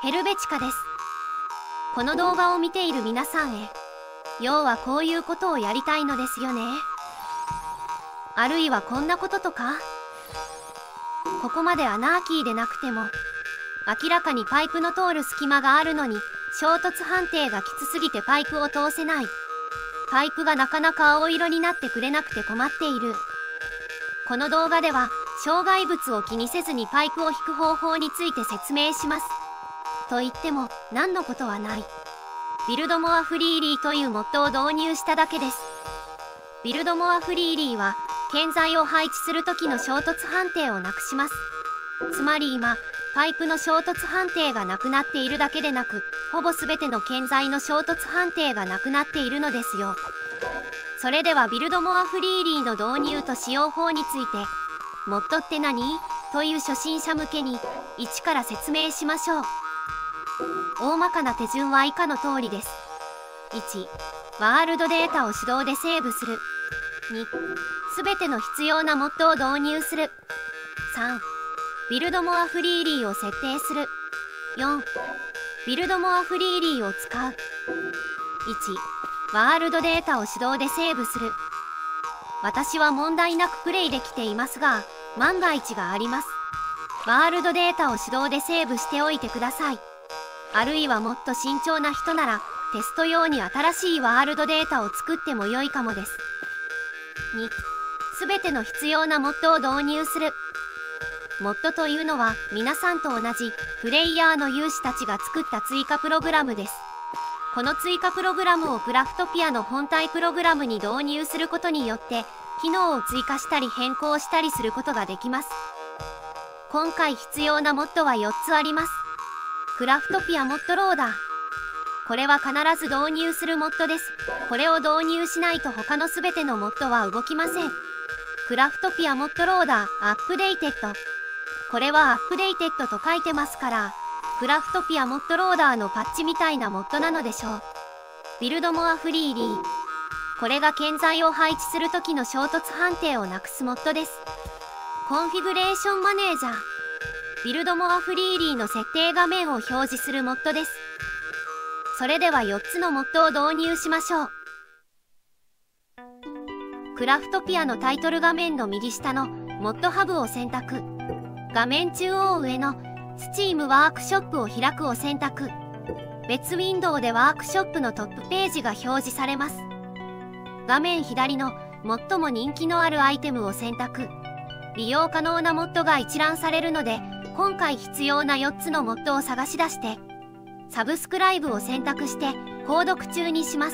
ヘルベチカです。この動画を見ている皆さんへ、要はこういうことをやりたいのですよね。あるいはこんなこととか。ここまでアナーキーでなくても、明らかにパイプの通る隙間があるのに、衝突判定がきつすぎてパイプを通せない。パイプがなかなか青色になってくれなくて困っている。この動画では、障害物を気にせずにパイプを引く方法について説明します。と言っても、何のことはない。ビルドモアフリーリーというモッドを導入しただけです。ビルドモアフリーリーは、建材を配置する時の衝突判定をなくします。つまり今、パイプの衝突判定がなくなっているだけでなく、ほぼ全ての建材の衝突判定がなくなっているのですよ。それではビルドモアフリーリーの導入と使用法について、モッドって何？という初心者向けに、一から説明しましょう。大まかな手順は以下の通りです。1、ワールドデータを手動でセーブする。2、すべての必要なモッドを導入する。3、ビルドモアフリーリーを設定する。4、ビルドモアフリーリーを使う。1、ワールドデータを手動でセーブする。私は問題なくプレイできていますが、万が一があります。ワールドデータを手動でセーブしておいてください。あるいはもっと慎重な人なら、テスト用に新しいワールドデータを作っても良いかもです。2、すべての必要なモッドを導入する。モッドというのは皆さんと同じプレイヤーの有志たちが作った追加プログラムです。この追加プログラムをクラフトピアの本体プログラムに導入することによって機能を追加したり変更したりすることができます。今回必要なモッドは4つあります。クラフトピアモッドローダー。これは必ず導入するモッドです。これを導入しないと他の全てのモッドは動きません。クラフトピアモッドローダーアップデーテッド。これはアップデーテッドと書いてますから、クラフトピアモッドローダーのパッチみたいなモッドなのでしょう。ビルドモアフリーリー。これが建材を配置する時の衝突判定をなくすモッドです。コンフィグレーションマネージャー。ビルドモアフリーリーの設定画面を表示するモッドです。それでは4つのモッドを導入しましょう。クラフトピアのタイトル画面の右下のモッドハブを選択。画面中央上のSteamワークショップを開くを選択。別ウィンドウでワークショップのトップページが表示されます。画面左の最も人気のあるアイテムを選択。利用可能なモッドが一覧されるので、今回必要な4つのモッドを探し出して、サブスクライブを選択して購読中にします。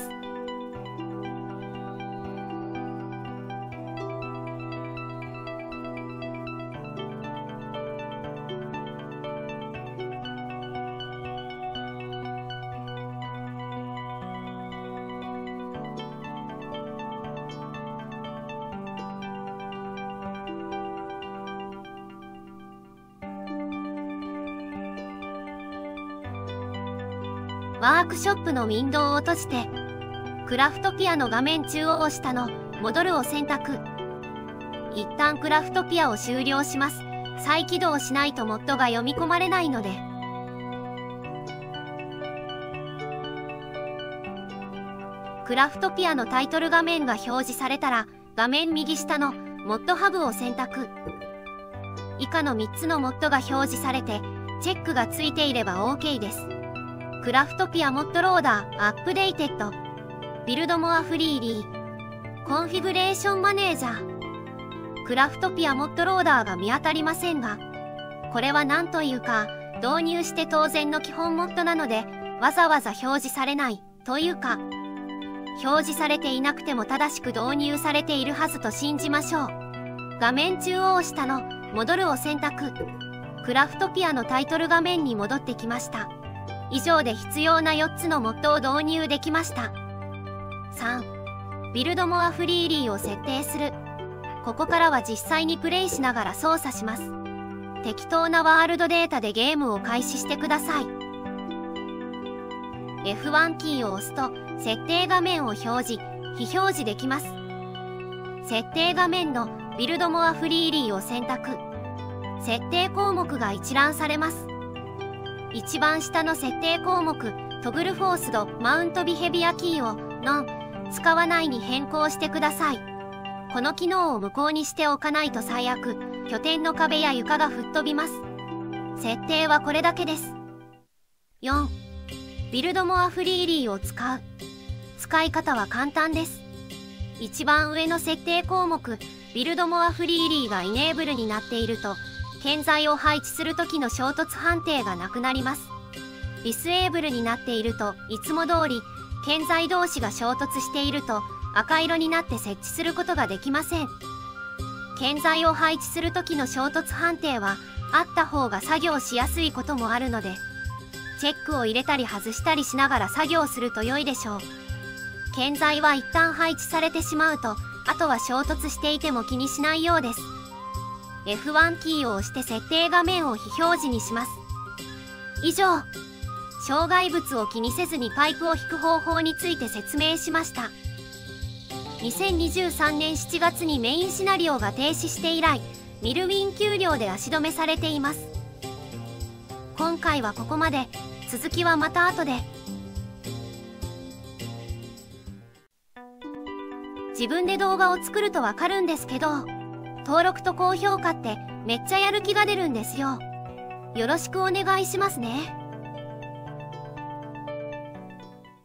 ワークショップのウィンドウを閉じて、クラフトピアの画面中央下の戻るを選択。一旦クラフトピアを終了します。再起動しないとモッドが読み込まれないので。クラフトピアのタイトル画面が表示されたら、画面右下のモッドハブを選択。以下の3つのモッドが表示されて、チェックがついていれば OK です。クラフトピアモッドローダーアップデーテッド。ビルドモアフリーリー。コンフィグレーションマネージャー。クラフトピアモッドローダーが見当たりませんが、これは何というか、導入して当然の基本モッドなので、わざわざ表示されないというか、表示されていなくても正しく導入されているはずと信じましょう。画面中央下の戻るを選択。クラフトピアのタイトル画面に戻ってきました。以上で必要な4つのモッドを導入できました。3、ビルドモアフリーリーを設定する。ここからは実際にプレイしながら操作します。適当なワールドデータでゲームを開始してください。F1 キーを押すと設定画面を表示、非表示できます。設定画面のビルドモアフリーリーを選択。設定項目が一覧されます。 一番下の設定項目トグルフォースドマウントビヘビアキーをノン使わないに変更してください。この機能を無効にしておかないと最悪拠点の壁や床が吹っ飛びます。設定はこれだけです。4. ビルドモアフリーリーを使う。使い方は簡単です。一番上の設定項目ビルドモアフリーリーがイネーブルになっていると建材を配置する時の衝突判定がなくなります。ディスエーブルになっているといつも通り建材同士が衝突していると赤色になって設置することができません。建材を配置する時の衝突判定はあった方が作業しやすいこともあるのでチェックを入れたり外したりしながら作業すると良いでしょう。建材は一旦配置されてしまうとあとは衝突していても気にしないようです。F1 キーを押して設定画面を非表示にします。以上、障害物を気にせずにパイプを引く方法について説明しました。2023年7月にメインシナリオが停止して以来、ミルウィン給料で足止めされています。今回はここまで。続きはまた後で。自分で動画を作るとわかるんですけど、登録と高評価ってめっちゃやる気が出るんですよ。よろしくお願いしますね。